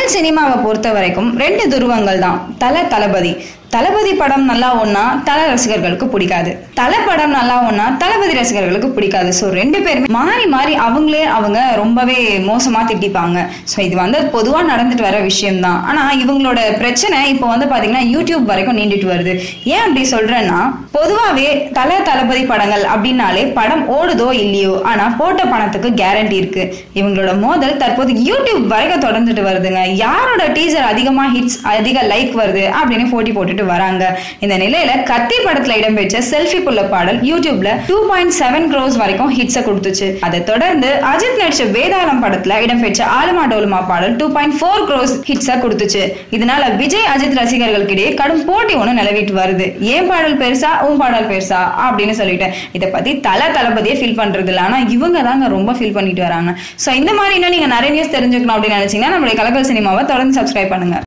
தமிழ் சினிமாவை பொறுத்த வரைக்கும் 2 துருவங்கள் தான். தளபதி தளபதி படம் நல்லா ஒன்னா தல ரசிகர்களுக்கு பிடிக்காது, தல படம் நல்லா ஒன்னா தளபதி ரசிகர்களுக்கு பிடிக்காது. ஸோ 2 பேருமே மாறி மாறி அவங்க ரொம்பவே மோசமா திட்டிப்பாங்க. ஸோ இது பொதுவா நடந்துட்டு வர விஷயம் தான். ஆனா இவங்களோட பிரச்சனை இப்போ பாத்தீங்கன்னா யூடியூப் வரைக்கும் நீண்டுட்டு வருது. ஏன் அப்படி சொல்றேன்னா, பொதுவாவே தளபதி படங்கள் அப்படின்னாலே படம் ஓடுதோ இல்லையோ, ஆனா போட்ட பணத்துக்கு கேரண்டி இருக்கு. இவங்களோட மோதல் தற்போது யூடியூப் வரைக்கும் தொடர்ந்துட்டு வருதுங்க. யாரோட டீசர் அதிகமா ஹிட்ஸ், அதிக லைக் வருது அப்படின்னு போட்டி போட்டுட்டு வராங்க. இந்த நிலையில கத்தி படத்துல இடம்பெற்ற செல்ஃபி புள்ள பாடல் யூடியூப்ல 2.7 crores வரைக்கும் ஹிட்ஸ கொடுத்துச்சு. அதை தொடர்ந்து அஜித் நடிச்ச வேதாளம் படத்துல இடம்பெற்ற ஆலுமா டோலுமா பாடல் 2.4 crores ஹிட்ஸ கொடுத்துச்சு. இதனால விஜய் அஜித் ரசிகர்களுக்கிடையே கடும் போட்டி ஒண்ணு நிலவிட்டு வருது. ஏன் பாடல் பெருசா உன் பாடல் பெருசா அப்படின்னு சொல்லிட்டு இதை பத்தி தளபதியே ஃபீல் பண்றது இல்ல. ஆனா இவங்க தாங்க ரொம்ப ஃபீல் பண்ணிட்டு வராங்க. சோ இந்த மாதிரி இன்னும் நீங்க நிறைய நியூஸ் தெரிஞ்சுக்கணும் அப்படின்னு நினைச்சீங்கன்னா நம்மளுடைய கலக்கல் சினிமாவை தொடர்ந்து சப்ஸ்கிரைப் பண்ணுங்க.